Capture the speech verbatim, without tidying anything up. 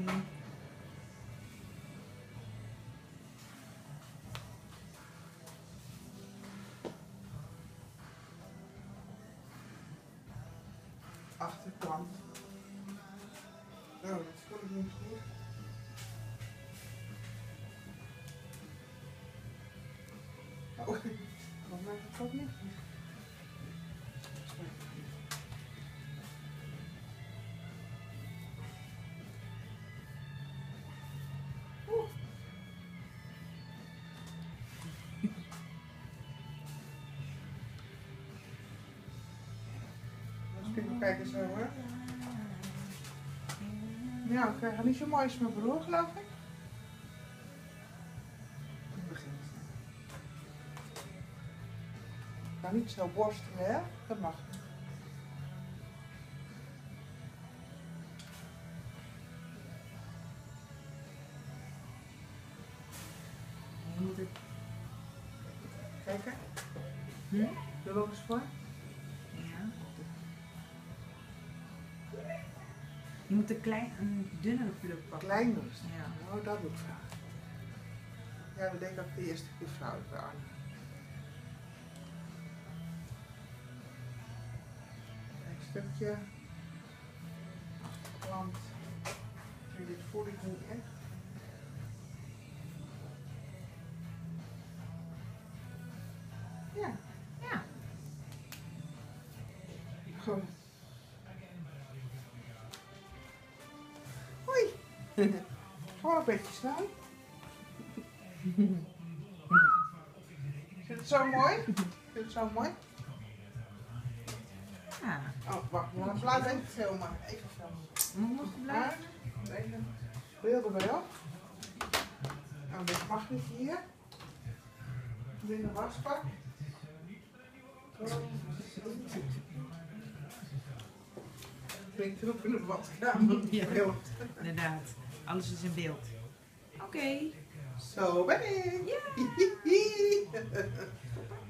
Achterkant. Oh, dat voel ik niet goed. Oh, volgens mij is dat niet goed. Oeh. Even kijken zo hoor. Ja, ik krijg niet zo mooi als mijn broer, geloof ik. Het begint. Ik ga niet zo borstelen, hè? Dat mag niet. Je moet het... Kijken. Hm? Doe ook eens voor. Ja. Je moet een klein, een dunnere pluk pakken. Klein dus. Ja. Oh, dat doe ik graag. Ja, we denken dat ik de eerste keer vrouw is bij Arne. Een stukje. Want dit voel ik niet echt. Ja. Ja. Goed. Hoi. Gewoon een beetje snel. Is het zo mooi? Is het zo mooi? Ja. Oh, wacht. Ja, dan blijf even filmen. Even filmen. Moet nog blijven? Maar, even bril erbij op. Nou, dit mag niet hier. Doe in de wasbak. Klinkt erop in de badkamer. Ja. Beeld. Inderdaad. Alles is in beeld. Oké. Okay. Zo ben ik. Ja. Hihihi.